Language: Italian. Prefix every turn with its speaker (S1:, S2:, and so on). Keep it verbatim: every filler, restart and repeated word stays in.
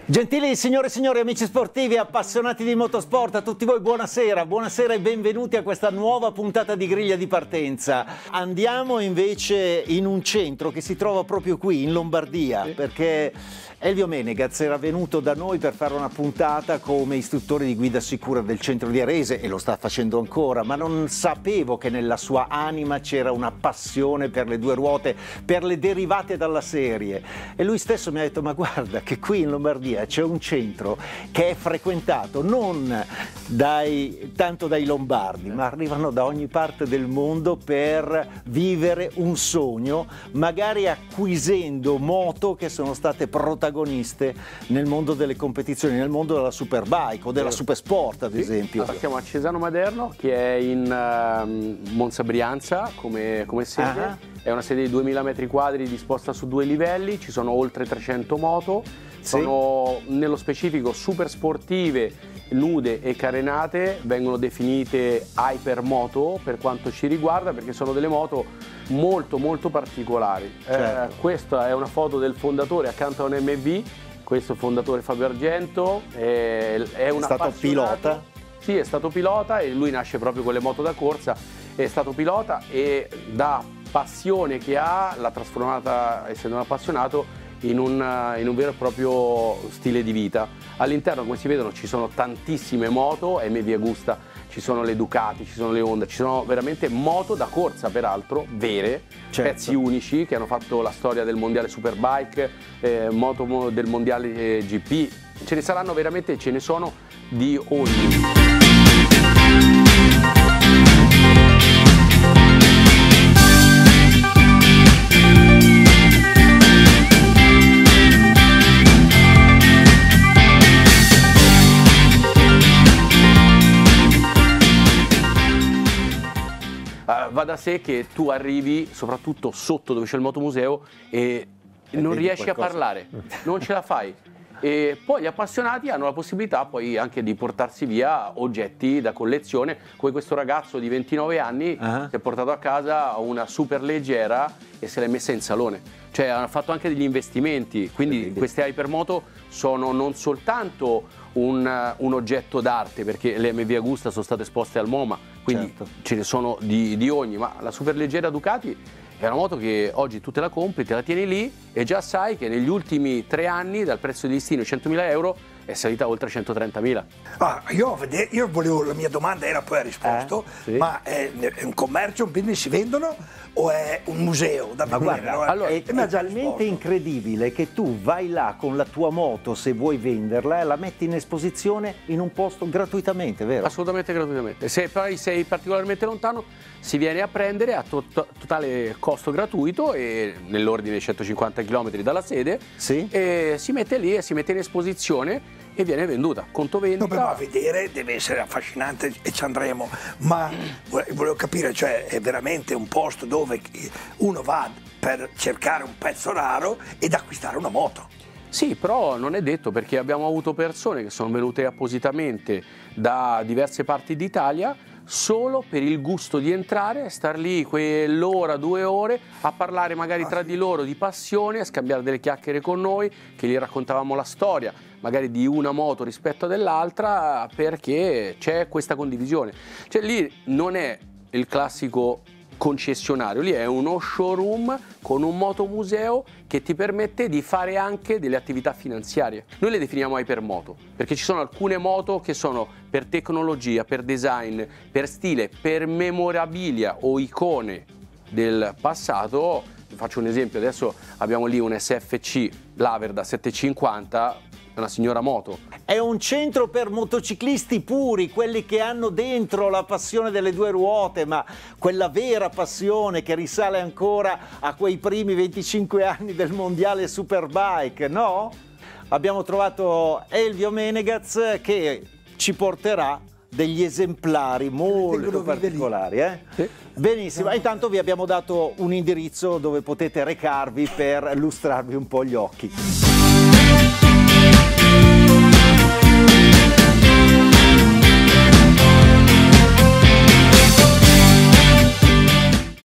S1: Gentili signore e signori, amici sportivi, appassionati di motorsport, a tutti voi buonasera, buonasera e benvenuti a questa nuova puntata di Griglia di Partenza. Andiamo invece in un centro che si trova proprio qui in Lombardia, sì. Perché Elvio Menegaz era venuto da noi per fare una puntata come istruttore di guida sicura del centro di Arese e lo sta facendo ancora, ma non sapevo che nella sua anima c'era una passione per le due ruote, per le derivate dalla serie. E lui stesso mi ha detto: ma guarda che qui in Lombardia c'è un centro che è frequentato non dai, tanto dai lombardi, ma arrivano da ogni parte del mondo per vivere un sogno, magari acquisendo moto che sono state protagoniste nel mondo delle competizioni, nel mondo della Superbike o della Supersport, ad esempio.
S2: Sì. Siamo a Cesano Maderno, che è in uh, Monza Brianza come, come sede. Uh-huh. È una sede di duemila metri quadri disposta su due livelli, ci sono oltre trecento moto. Sono sì. Nello specifico super sportive, nude e carenate, vengono definite hypermoto per quanto ci riguarda, perché sono delle moto molto molto particolari. Certo. Eh, questa è una foto del fondatore accanto a un M V, questo è il fondatore Fabio Argento, è, è, un
S1: è stato pilota?
S2: Sì, è stato pilota e lui nasce proprio con le moto da corsa, è stato pilota e da passione che ha l'ha trasformata, essendo un appassionato, In un, in un vero e proprio stile di vita. All'interno, come si vedono, ci sono tantissime moto, M V Agusta, ci sono le Ducati, ci sono le Honda, ci sono veramente moto da corsa, peraltro, vere, certo. Pezzi unici che hanno fatto la storia del mondiale Superbike, eh, moto del mondiale eh, G P, ce ne saranno veramente, ce ne sono di ogni. Uh, va da sé che tu arrivi soprattutto sotto dove c'è il motomuseo e, e non riesci qualcosa. a parlare, non ce la fai. E poi gli appassionati hanno la possibilità poi anche di portarsi via oggetti da collezione, come questo ragazzo di ventinove anni uh-huh. si è portato a casa una super leggera e se l'è messa in salone. Cioè hanno fatto anche degli investimenti, quindi queste hypermoto sono non soltanto un, un oggetto d'arte, perché le M V Agusta sono state esposte al MoMA, quindi certo. ce ne sono di, di ogni, ma la superleggera Ducati è una moto che oggi tu te la compri, te la tieni lì e già sai che negli ultimi tre anni dal prezzo di listino centomila euro è salita oltre centotrentamila.
S3: Ah, io, io volevo, la mia domanda era, poi ha risposto,
S2: eh, sì.
S3: ma è, è un commercio, quindi si vendono o è un museo da
S1: ma
S3: vedere?
S1: Guarda,
S3: no?
S1: allora, è, è talmente incredibile che tu vai là con la tua moto, se vuoi venderla, e la metti in esposizione in un posto gratuitamente, vero?
S2: Assolutamente gratuitamente. Se poi sei particolarmente lontano, si viene a prendere a to totale costo gratuito e nell'ordine di centocinquanta chilometri dalla sede,
S1: sì.
S2: E si mette lì e si mette in esposizione e viene venduta, conto vendita.
S3: No, ma vedere deve essere affascinante e ci andremo, ma volevo capire, cioè è veramente un posto dove uno va per cercare un pezzo raro ed acquistare una moto.
S2: Sì, però non è detto, perché abbiamo avuto persone che sono venute appositamente da diverse parti d'Italia solo per il gusto di entrare, star lì quell'ora, due ore a parlare magari tra di loro di passione, a scambiare delle chiacchiere con noi, che gli raccontavamo la storia magari di una moto rispetto dell'altra, perché c'è questa condivisione. Cioè lì non è il classico concessionario, lì è uno showroom con un motomuseo che ti permette di fare anche delle attività finanziarie. Noi le definiamo hypermoto perché ci sono alcune moto che sono per tecnologia, per design, per stile, per memorabilia o icone del passato. Faccio un esempio, adesso abbiamo lì un S F C Laverda settecentocinquanta, una signora moto.
S1: È un centro per motociclisti puri, quelli che hanno dentro la passione delle due ruote, ma quella vera passione che risale ancora a quei primi venticinque anni del mondiale Superbike, no? Abbiamo trovato Elvio Menegaz che ci porterà degli esemplari molto particolari. Eh? Sì. Benissimo, no. Intanto vi abbiamo dato un indirizzo dove potete recarvi per lustrarvi un po' gli occhi.